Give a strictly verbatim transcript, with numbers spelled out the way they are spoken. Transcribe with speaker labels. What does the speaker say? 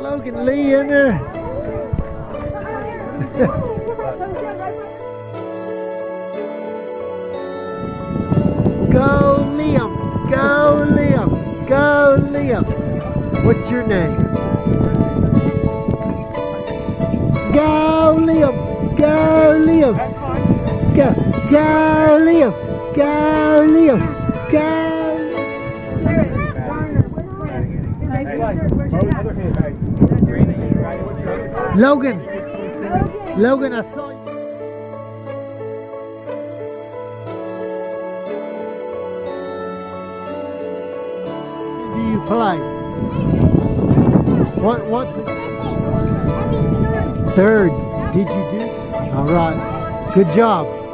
Speaker 1: Logan Lee in there. Go Liam, go Liam, go Liam. What's your name? Go Liam, go Liam. Go, go Liam, go Liam, go. Logan, Logan, I saw you. Do you play? What, what? Third. Did you do? All right. Good job.